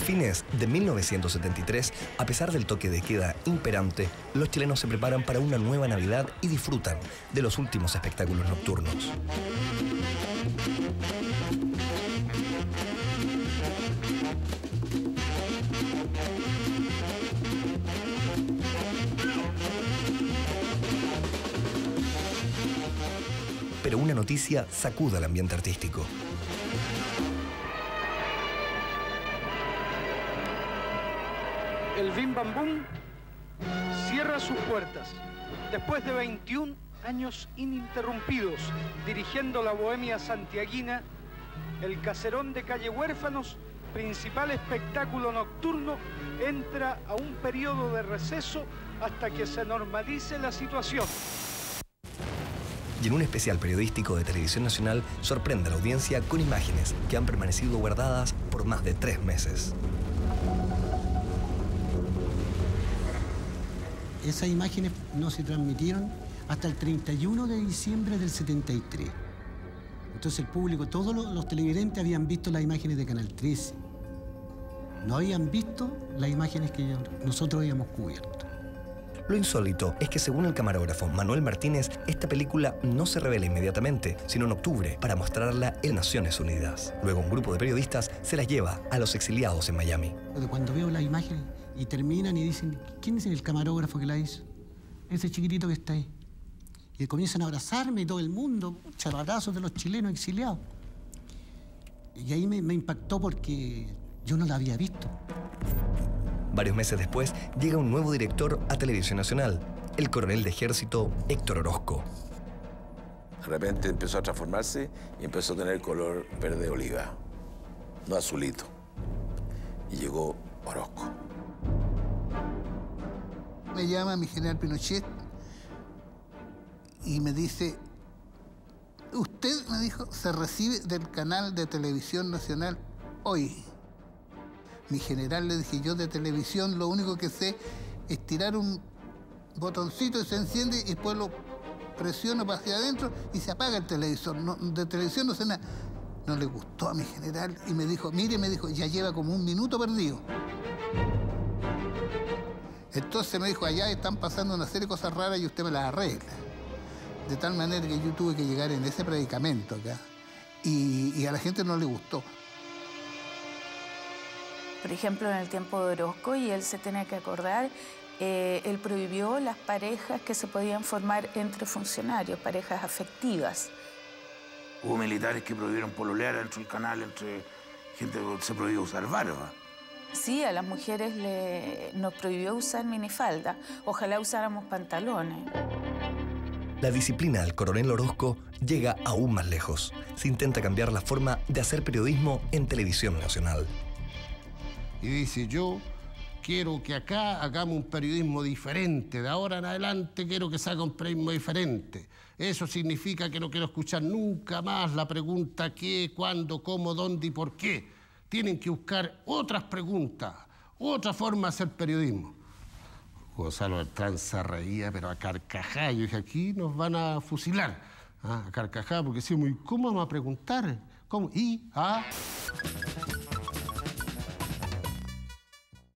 fines de 1973, a pesar del toque de queda imperante, los chilenos se preparan para una nueva Navidad y disfrutan de los últimos espectáculos nocturnos. Pero una noticia sacude al ambiente artístico. El Bim Bam Boom cierra sus puertas después de 21 años ininterrumpidos dirigiendo la bohemia santiaguina. El Caserón de Calle Huérfanos, principal espectáculo nocturno, entra a un periodo de receso hasta que se normalice la situación. Y en un especial periodístico de Televisión Nacional sorprende a la audiencia con imágenes que han permanecido guardadas por más de 3 meses. Esas imágenes no se transmitieron hasta el 31 de diciembre del 73. Entonces el público, todos los televidentes habían visto las imágenes de Canal 13. No habían visto las imágenes que nosotros habíamos cubierto. Lo insólito es que, según el camarógrafo Manuel Martínez, esta película no se revela inmediatamente, sino en octubre, para mostrarla en Naciones Unidas. Luego un grupo de periodistas se las lleva a los exiliados en Miami. Cuando veo las imágenes y terminan y dicen, ¿quién es el camarógrafo que la hizo? Ese chiquitito que está ahí. Y comienzan a abrazarme y todo el mundo, abrazos de los chilenos exiliados. Y ahí me impactó porque yo no la había visto. Varios meses después, llega un nuevo director a Televisión Nacional, el coronel de ejército Héctor Orozco. De repente empezó a transformarse y empezó a tener color verde oliva, no azulito. Y llegó Orozco. Me llama mi general Pinochet y me dice, usted, me dijo, se recibe del canal de Televisión Nacional hoy. Mi general, le dije, yo de televisión lo único que sé es tirar un botoncito y se enciende y después lo presiono para hacia adentro y se apaga el televisor. No, de televisión no sé nada. No le gustó a mi general y me dijo, mire, me dijo, ya lleva como 1 minuto perdido. Entonces me dijo, allá están pasando una serie de cosas raras y usted me las arregla. De tal manera que yo tuve que llegar en ese predicamento acá y a la gente no le gustó. Por ejemplo, en el tiempo de Orozco, y él se tenía que acordar, él prohibió las parejas que se podían formar entre funcionarios, parejas afectivas. Hubo militares que prohibieron pololear dentro del canal, entre gente que se prohibió usar barba. Sí, a las mujeres nos prohibió usar minifalda. Ojalá usáramos pantalones. La disciplina del coronel Orozco llega aún más lejos. Se intenta cambiar la forma de hacer periodismo en Televisión Nacional. Y dice, yo quiero que acá hagamos un periodismo diferente. De ahora en adelante quiero que se haga un periodismo diferente. Eso significa que no quiero escuchar nunca más la pregunta qué, cuándo, cómo, dónde y por qué. Tienen que buscar otras preguntas, otra forma de hacer periodismo. Gonzalo Beltrán se reía, pero a carcajada. Yo dije, aquí nos van a fusilar. A carcajada, porque decimos, ¿y cómo vamos a preguntar? ¿Cómo? ¿Y? ¿Ah?